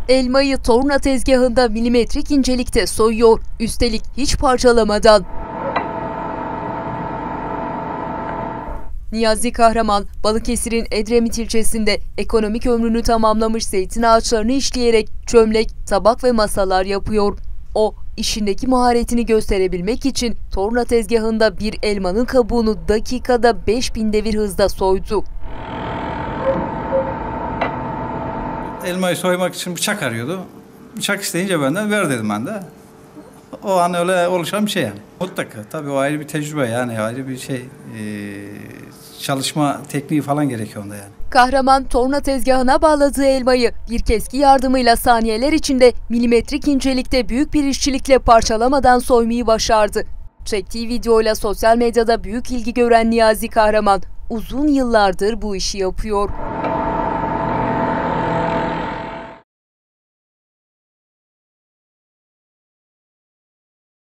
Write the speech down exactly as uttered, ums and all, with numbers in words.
Elmayı torna tezgahında milimetrik incelikte soyuyor, üstelik hiç parçalamadan. Niyazi Kahraman, Balıkesir'in Edremit ilçesinde ekonomik ömrünü tamamlamış zeytin ağaçlarını işleyerek çömlek, tabak ve masalar yapıyor. O, işindeki maharetini gösterebilmek için torna tezgahında bir elmanın kabuğunu dakikada beş bin devir hızda soydu. Elmayı soymak için bıçak arıyordu. Bıçak isteyince benden ver dedim ben de. O an öyle oluşan bir şey yani. Mutlaka tabii o ayrı bir tecrübe yani ayrı bir şey ee, çalışma tekniği falan gerekiyor onda yani. Kahraman torna tezgahına bağladığı elmayı bir keski yardımıyla saniyeler içinde milimetrik incelikte büyük bir işçilikle parçalamadan soymayı başardı. Çektiği videoyla sosyal medyada büyük ilgi gören Niyazi Kahraman uzun yıllardır bu işi yapıyor.